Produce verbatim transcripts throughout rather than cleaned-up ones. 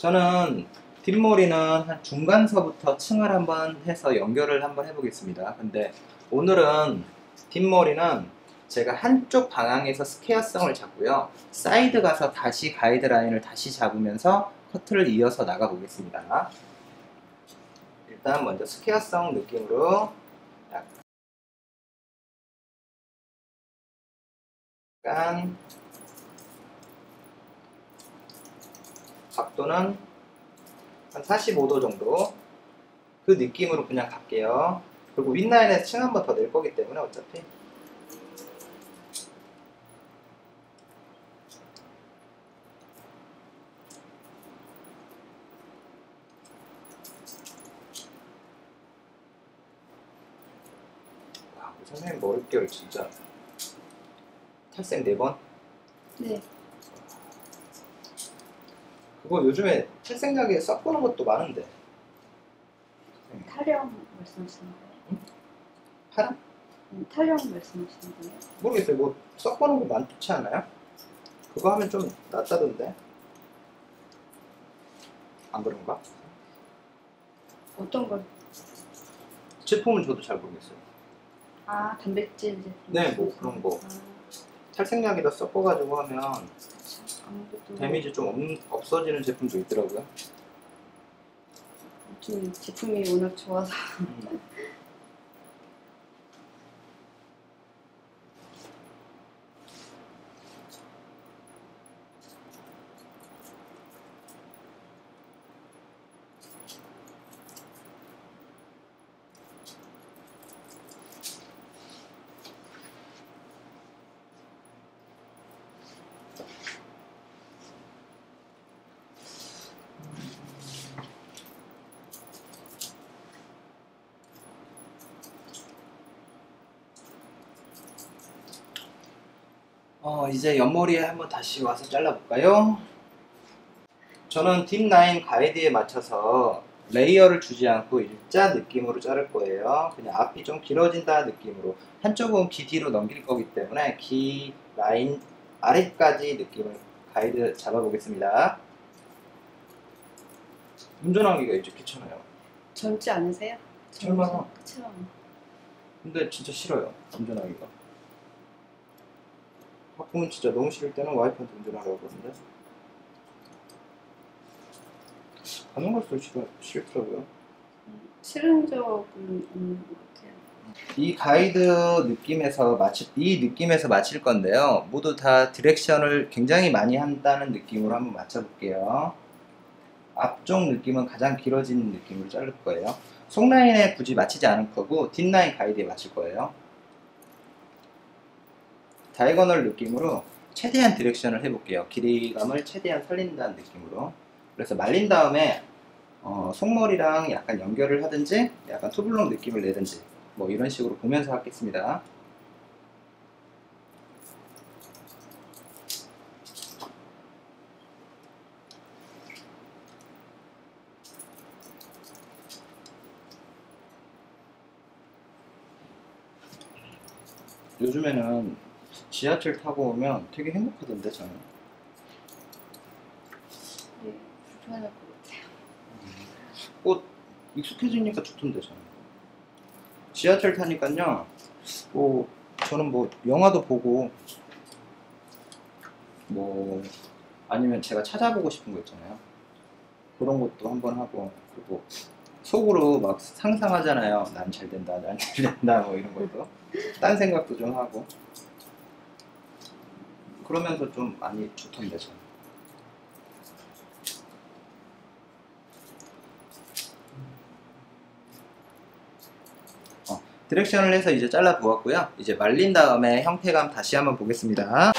저는 뒷머리는 한 중간서부터 층을 한번 해서 연결을 한번 해보겠습니다. 근데 오늘은 뒷머리는 제가 한쪽 방향에서 스퀘어성을 잡고요. 사이드 가서 다시 가이드라인을 다시 잡으면서 커트를 이어서 나가 보겠습니다. 일단 먼저 스퀘어성 느낌으로 약간 각도는 한 사십오 도 정도 그 느낌으로 그냥 갈게요. 그리고 윗라인에서 층 한 번 더 낼 거기 때문에 어차피 와, 선생님 머릿결 진짜 탈색 네 번? 네. 그거 요즘에 탈색약에 섞어놓은 것도 많은데. 탈영 말씀하시는 거예요? 응? 파란? 음, 탈영 말씀하시는 거예요? 모르겠어요. 뭐 섞어놓은 거 많지 않아요? 그거 하면 좀 낫다던데. 안 그런가? 어떤 걸? 제품은 저도 잘 모르겠어요. 아, 단백질 제품. 네, 뭐 그런 거. 아, 탈색약에다 섞어가지고 하면 아무래도 데미지 좀 없, 없어지는 제품도 있더라고요. 좀 제품이 워낙 좋아서. 음. 어, 이제 옆머리에 한번 다시 와서 잘라볼까요? 저는 뒷라인 가이드에 맞춰서 레이어를 주지 않고 일자 느낌으로 자를 거예요. 그냥 앞이 좀 길어진다 느낌으로. 한쪽은 귀 뒤로 넘길 거기 때문에 귀 라인 아래까지 느낌을 가이드 잡아보겠습니다. 운전하기가 이제 귀찮아요. 젊지 않으세요? 젊어요. 그쵸. 근데 진짜 싫어요, 운전하기가. 가끔은 진짜 너무 싫을 때는 와이프한테 운전하라고 그러는데 가는 걸수록 싫어, 싫더라고요. 음, 싫은 적은 없는 것 같아요. 이 가이드 느낌에서 마칠, 이 느낌에서 마칠 건데요. 모두 다 디렉션을 굉장히 많이 한다는 느낌으로 한번 맞춰볼게요. 앞쪽 느낌은 가장 길어진 느낌으로 자를 거예요. 속라인에 굳이 맞추지 않을 거고 뒷라인 가이드에 맞출 거예요. 다이거널 느낌으로 최대한 디렉션을 해볼게요. 길이감을 최대한 살린다는 느낌으로. 그래서 말린 다음에 어, 속머리랑 약간 연결을 하든지 약간 투블럭 느낌을 내든지 뭐 이런 식으로 보면서 하겠습니다. 요즘에는 지하철 타고 오면 되게 행복하던데 저는. 네, 불편할 것 같아요. 뭐 익숙해지니까 좋던데 저는. 지하철 타니까요. 뭐 저는 뭐 영화도 보고 뭐 아니면 제가 찾아보고 싶은 거 있잖아요. 그런 것도 한번 하고 그리고 속으로 막 상상하잖아요. 난 잘 된다, 난 잘 된다 뭐 이런 것도. 딴 생각도 좀 하고 그러면서 좀 많이 좋던데 저는. 어, 디렉션을 해서 이제 잘라 보았고요. 이제 말린 다음에 형태감 다시 한번 보겠습니다.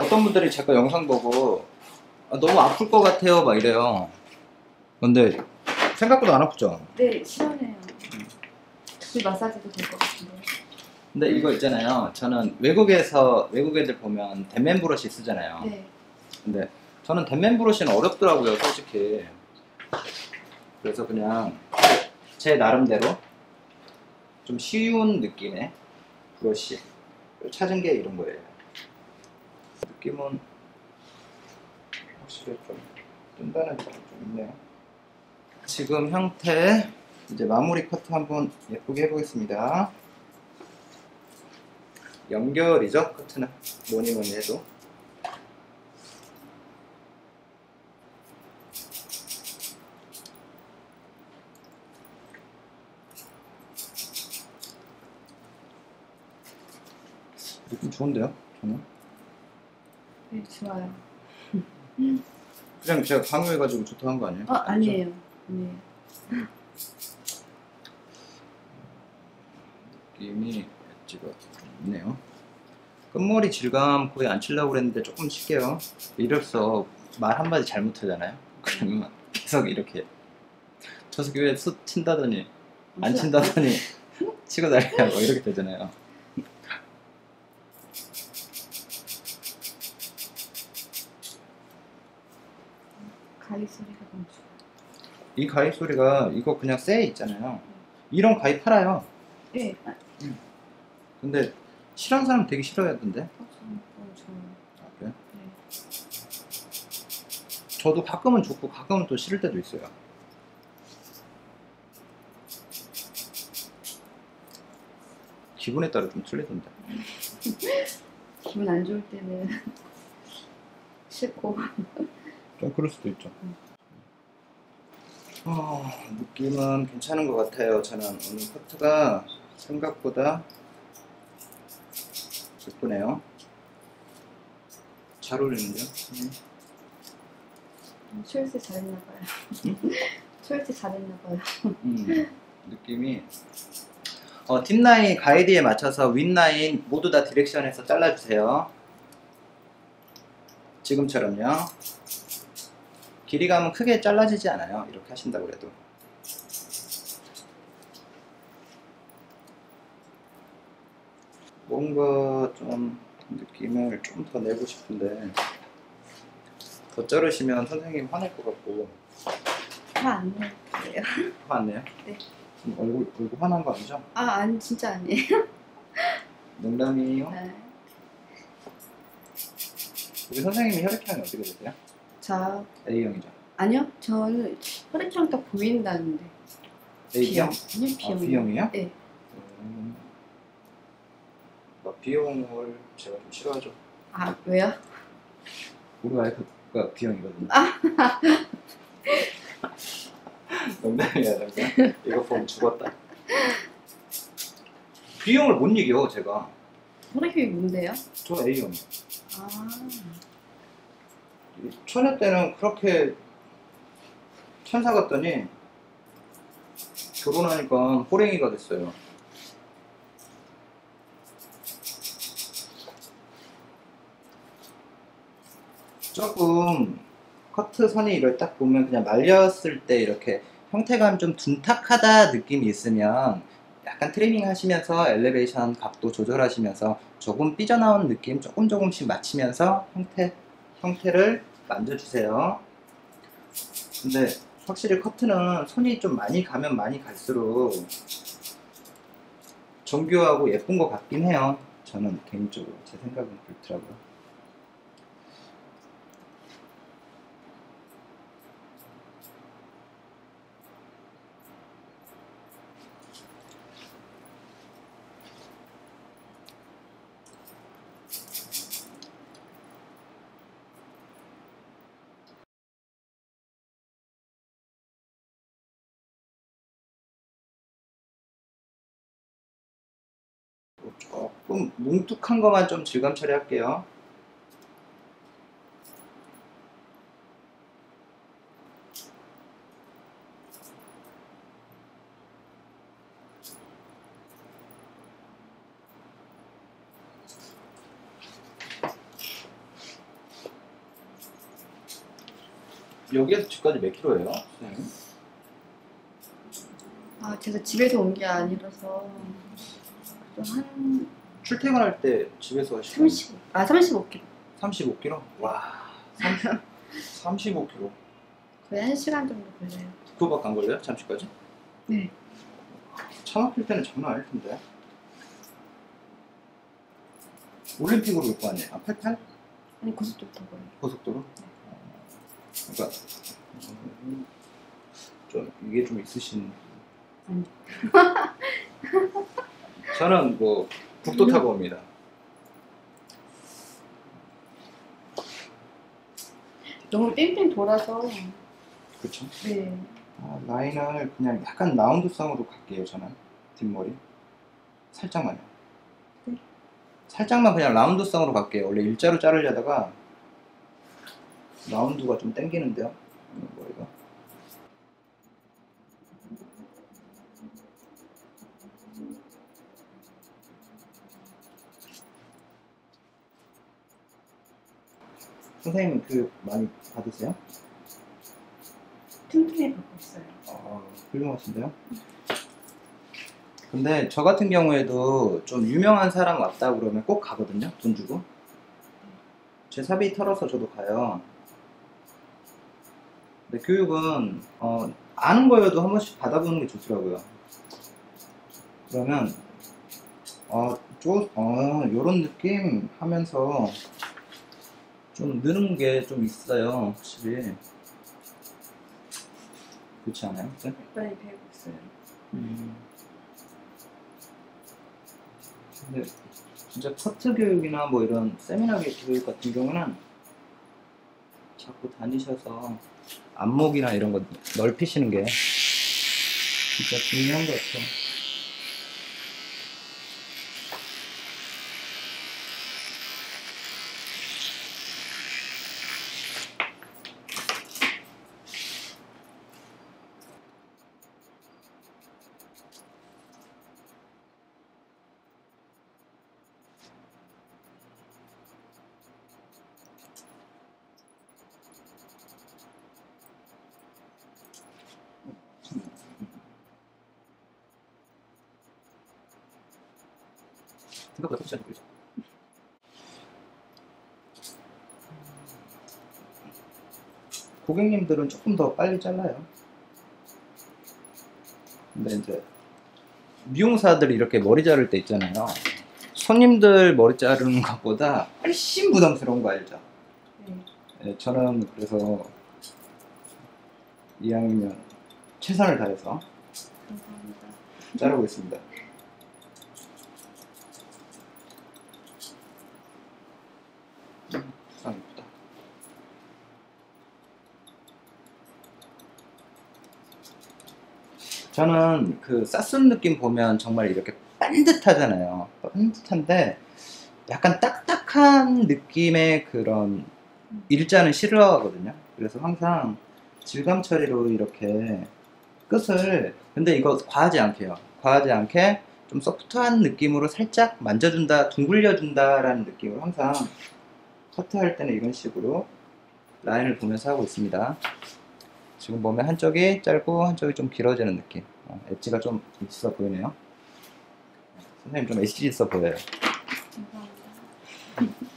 어떤 분들이 제가 영상 보고 아, 너무 아플 것 같아요 막 이래요. 근데 생각보다 안 아프죠? 네, 시원해요. 그 마사지도 될 것 같은데. 근데 이거 있잖아요. 저는 외국에서 외국 애들 보면 댄맨 브러쉬 쓰잖아요. 네. 근데 저는 댄맨 브러쉬는 어렵더라고요, 솔직히. 그래서 그냥 제 나름대로 좀 쉬운 느낌의 브러쉬를 찾은 게 이런 거예요. 느낌은 확실히 좀 뜬다는 느낌이 좀 있네요. 지금 형태 이제 마무리 커트 한번 예쁘게 해보겠습니다. 연결이죠, 커트는 뭐니 뭐니 해도. 느낌 좋은데요, 저는? 네, 좋아요. 그냥 제가 강요해가지고 좋다고 한 거 아니에요? 아, 아니에요. 네. 느낌이 엣지가 좀 있네요. 끝머리 질감 거의 안 치려고 그랬는데 조금 칠게요. 이래서 말 한마디 잘못하잖아요. 그러면 계속 이렇게 저 새끼 왜 수 친다더니 안 친다더니 치고 달리냐고 이렇게 되잖아요. 가위 소리가 너무 좋아요. 이 가위 소리가 이거 그냥 쎄 있잖아요. 이런 가위 팔아요. 네. 아, 근데 싫어하는 사람 되게 싫어하던데. 어, 저는 너무 좋아요. 아, 그래요? 네. 저도 가끔은 좋고 가끔은 또 싫을 때도 있어요. 기분에 따라 좀 틀리던데. 기분 안 좋을 때는 싫고. 좀 그럴 수도 있죠. 어, 느낌은 괜찮은 것 같아요. 저는 오늘 커트가 생각보다 예쁘네요. 잘 어울리는데요? 초이스 잘했나봐요. 초이스 잘했나봐요. 음, 느낌이 어, 팁라인 가이드에 맞춰서 윗라인 모두 다 디렉션에서 잘라주세요. 지금처럼요. 길이감은 크게 잘라지지 않아요. 이렇게 하신다고 해도. 뭔가 좀 느낌을 좀 더 내고 싶은데 더 자르시면 선생님 화낼 것 같고. 화 안 내요. 화 안 내요? 네. 지금 얼굴, 얼굴 화난 거 아니죠? 아, 아니, 진짜 아니에요. 농담이에요. 네. 우리 선생님이 혈액형이 어떻게 되세요? 자, A형이죠. 아니요. 저는 혈액형 딱 보인다는데. A형? 아니요, 아, B형. B형이요? 네. 음, 나 B형을 제가 좀 싫어하죠. 아, 왜요? 우리 와이프가 B형이거든요. 아. 농담이야, 농담. 이거 보면 죽었다. B형을 못 이겨, 제가. 혈액형이 뭔데요? 저 A형. 아. 처녀 때는 그렇게 천사 같더니 결혼하니까 호랭이가 됐어요. 조금 커트 선이 이걸 딱 보면 그냥 말렸을 때 이렇게 형태감 좀 둔탁하다 느낌이 있으면 약간 트리밍 하시면서 엘리베이션 각도 조절하시면서 조금 삐져나온 느낌 조금 조금씩 맞추면서 형태, 형태를 만져주세요. 근데 확실히 커트는 손이 좀 많이 가면 많이 갈수록 정교하고 예쁜 것 같긴 해요. 저는 개인적으로 제 생각은 그렇더라고요. 조금 뭉툭한 것만 좀 질감 처리할게요. 여기에서 집까지 몇 킬로예요, 선생님? 아, 제가 집에서 온 게 아니라서 그래도 한 출퇴근할 때 집에서 하시면 삼십오, 아 삼십오 킬로미터. 삼십오 킬로미터? 와, 삼십오 킬로미터. 거의 한 시간 정도 걸려요. 그거밖에 안 걸려요? 잠시까지? 네. 차 막힐 때는 장난 아닐 텐데. 올림픽으로 몇 번 왔네? 아, 팔십팔? 아니 고속도로 타고요. 고속도로? 그러니까 음, 좀 이게 좀 있으신. 아니. 저는 뭐 국도 타고 옵니다. 너무 뺑뺑 돌아서. 그렇죠? 네. 아, 라인을 그냥 약간 라운드성으로 갈게요. 저는 뒷머리 살짝만요. 네. 살짝만 그냥 라운드성으로 갈게요. 원래 일자로 자르려다가 라운드가 좀 땡기는데요. 머리가. 선생님 그 많이 받으세요? 틈틈이 받고 있어요. 아, 훌륭하신데요? 근데 저 같은 경우에도 좀 유명한 사람 왔다 그러면 꼭 가거든요. 돈 주고. 제 사비 털어서 저도 가요. 근데 교육은 어, 아는 거여도 한 번씩 받아보는 게 좋더라고요. 그러면 어, 좀, 어, 요런 느낌 하면서 좀 느는 게 좀 있어요. 확실히. 그렇지 않아요? 네? 많이 배우고 있어요. 음. 근데 진짜 커트 교육이나 뭐 이런 세미나 교육 같은 경우는 자꾸 다니셔서 안목이나 이런 거 넓히시는 게 진짜 중요한 것 같아요. 생각보다 그렇지 않죠. 고객님들은 조금 더 빨리 잘라요. 근데 이제 미용사들이 이렇게 머리 자를 때 있잖아요. 손님들 머리 자르는 것보다 훨씬 부담스러운 거 알죠? 네. 네, 저는 그래서 이왕이면 최선을 다해서 감사합니다. 자르고 있습니다. 음, 참 예쁘다. 저는 그 쌀순 느낌 보면 정말 이렇게 반듯하잖아요. 반듯한데 약간 딱딱한 느낌의 그런 일자는 싫어하거든요. 그래서 항상 질감 처리로 이렇게 끝을, 근데 이거 과하지 않게요. 과하지 않게 좀 소프트한 느낌으로 살짝 만져준다, 둥글려준다 라는 느낌으로 항상 커트할 때는 이런 식으로 라인을 보면서 하고 있습니다. 지금 보면 한쪽이 짧고 한쪽이 좀 길어지는 느낌. 어, 엣지가 좀 있어 보이네요. 선생님 좀 엣지 있어 보여요. 감사합니다.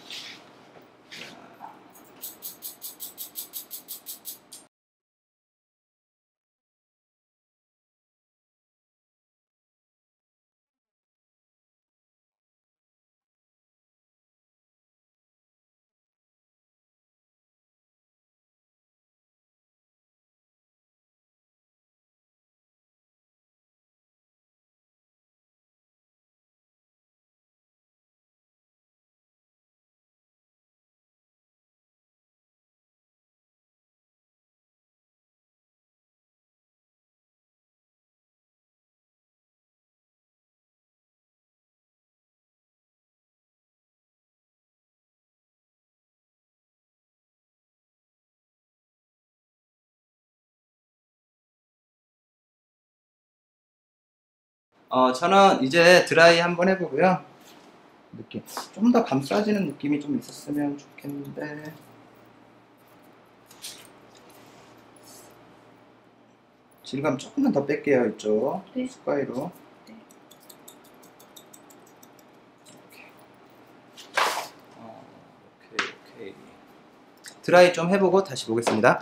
어, 저는 이제 드라이 한번 해보고요. 느낌 좀 더 감싸지는 느낌이 좀 있었으면 좋겠는데 질감 조금만 더 뺄게요. 이쪽 네. 숟가위로. 네. 이렇게. 어, 오케이, 오케이. 드라이 좀 해보고 다시 보겠습니다.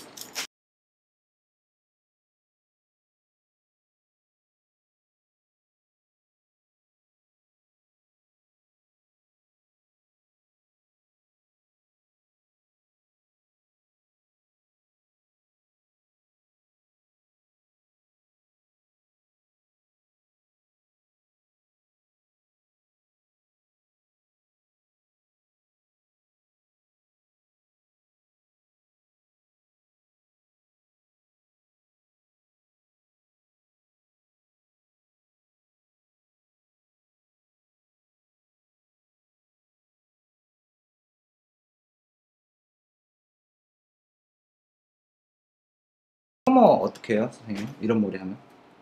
커머 어떻게 해요, 선생님? 이런 머리 하면?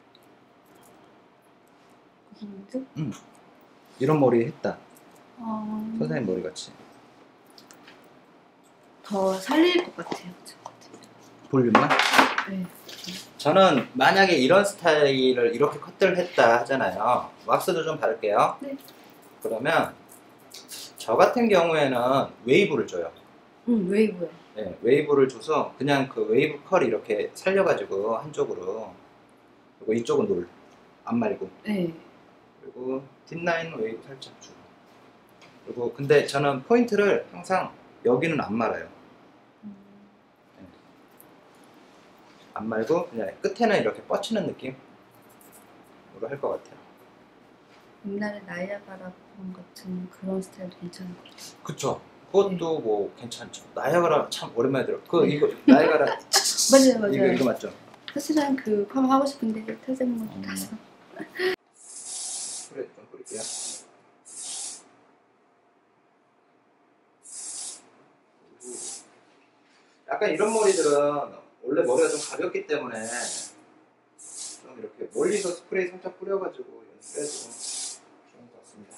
무슨 뭐지? 응. 이런 머리 했다. 어, 선생님 머리 같이. 더 살릴 것 같아요. 저한테. 볼륨만? 네. 저는 만약에 이런 스타일을 이렇게 커트를 했다 하잖아요. 왁스도 좀 바를게요. 네. 그러면 저 같은 경우에는 웨이브를 줘요. 응, 웨이브요. 네, 웨이브를 줘서 그냥 그 웨이브 컬 이렇게 살려가지고 한쪽으로, 그리고 이쪽은 놀, 안 말고, 네. 그리고 뒷라인 웨이브 살짝 주고, 그리고 근데 저는 포인트를 항상 여기는 안 말아요. 음, 네. 안 말고 그냥 끝에는 이렇게 뻗치는 느낌으로 할 것 같아요. 옛날에 나이아가라 본 같은 그런 스타일도 괜찮은 것 같아요. 그쵸. 그것도 네. 뭐 괜찮죠. 나이아가라 참 오랜만에 들어. 그 네. 이거 나이아가라 맞아요, 맞아요. 이거 이거 맞죠? 사실은 그 펌 하고 싶은데 탈색물 음. 타서. 그래 좀 뿌릴게요. 약간 이런 머리들은 원래 머리가 좀 가볍기 때문에 좀 이렇게 멀리서 스프레이 살짝 뿌려가지고 연습해도 좋은 것 같습니다.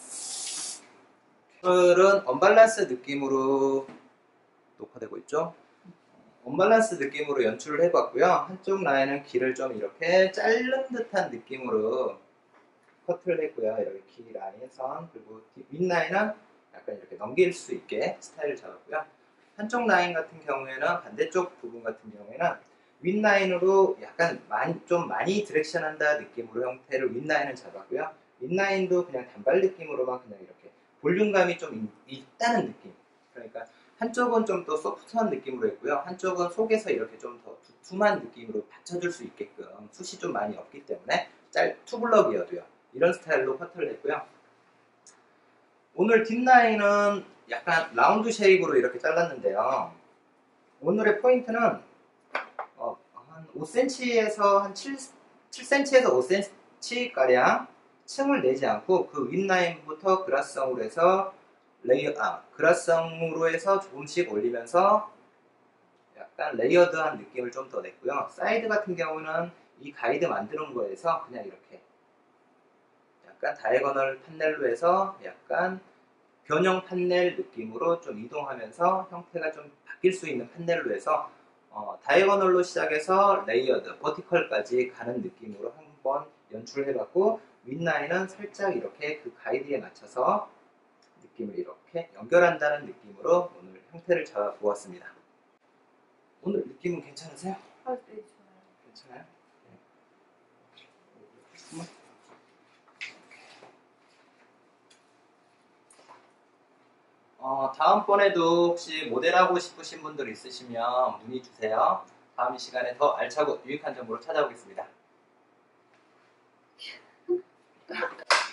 오늘은 언밸런스 느낌으로 녹화되고 있죠? 언밸런스 느낌으로 연출을 해봤고요. 한쪽 라인은 길을 좀 이렇게 자른 듯한 느낌으로 커트를 했고요. 이렇게 길 라인 선, 그리고 윗라인은 약간 이렇게 넘길 수 있게 스타일을 잡았고요. 한쪽 라인 같은 경우에는, 반대쪽 부분 같은 경우에는 윗라인으로 약간 많이, 좀 많이 디렉션 한다 느낌으로 형태를 윗라인을 잡았고요. 윗라인도 그냥 단발 느낌으로만 그냥 이렇게 볼륨감이 좀 있, 있다는 느낌. 그러니까 한쪽은 좀 더 소프트한 느낌으로 했고요. 한쪽은 속에서 이렇게 좀 더 두툼한 느낌으로 받쳐줄 수 있게끔, 숱이 좀 많이 없기 때문에 짤 투블럭이어도요. 이런 스타일로 커트를 했고요. 오늘 뒷라인은 약간 라운드 쉐입으로 이렇게 잘랐는데요. 오늘의 포인트는 어, 한 오 센티미터에서 한 칠, 칠 센티미터에서 오 센티미터 가량 층을 내지 않고 그 윗라인부터 그라스성으로 해서 레이어, 아, 그라스성으로 해서 조금씩 올리면서 약간 레이어드한 느낌을 좀 더 냈고요. 사이드 같은 경우는 이 가이드 만드는 거에서 그냥 이렇게 약간 다이거널 판넬로 해서 약간 변형 판넬 느낌으로 좀 이동하면서 형태가 좀 바뀔 수 있는 판넬로 해서 어, 다이거널로 시작해서 레이어드, 버티컬까지 가는 느낌으로 한번 연출을 해봤고, 윗라인은 살짝 이렇게 그 가이드에 맞춰서 느낌을 이렇게 연결한다는 느낌으로 오늘 형태를 잡아보았습니다. 오늘 느낌은 괜찮으세요? 아, 네, 좋아요. 괜찮아요? 네. 어, 다음번에도 혹시 모델하고 싶으신 분들 있으시면 문의 주세요. 다음 시간에 더 알차고 유익한 정보로 찾아오겠습니다.